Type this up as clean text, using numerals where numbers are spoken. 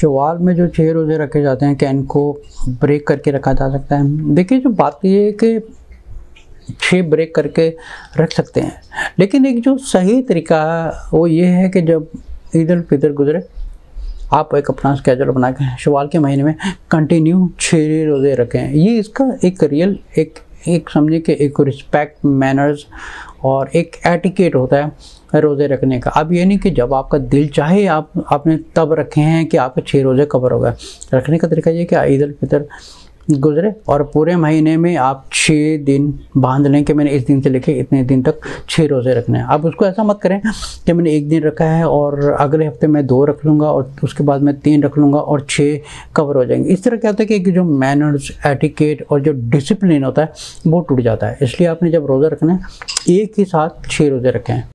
शव्वाल में जो 6 रोज़े रखे जाते हैं, क्या इनको ब्रेक करके रखा जा सकता है? देखिए, जो बात ये है कि 6 ब्रेक करके रख सकते हैं, लेकिन एक जो सही तरीका है वो ये है कि जब ईद उल फितर गुजरे, आप एक अपना स्केड्यूल बना के शव्वाल के महीने में कंटिन्यू 6 रोज़े रखें। ये इसका एक रियल एक समझे कि एक रिस्पेक्ट, मैनर्स और एक एटिकेट होता है रोज़े रखने का। अब ये नहीं कि जब आपका दिल चाहे आपने तब रखे हैं कि आपके 6 रोज़े कवर हो गए। रखने का तरीका ये कि ईद उल फितर गुजरे और पूरे महीने में आप 6 दिन बांध लें कि मैंने इस दिन से लेके इतने दिन तक 6 रोज़े रखने हैं। अब उसको ऐसा मत करें कि मैंने 1 दिन रखा है और अगले हफ्ते मैं 2 रख लूँगा और उसके बाद मैं 3 रख लूँगा और 6 कवर हो जाएंगे। इस तरह क्या होता है कि जो मैनर्स, एटिकेट और जो डिसिप्लिन होता है वो टूट जाता है। इसलिए आपने जब रोज़ा रखना है, एक ही साथ 6 रोज़े रखें।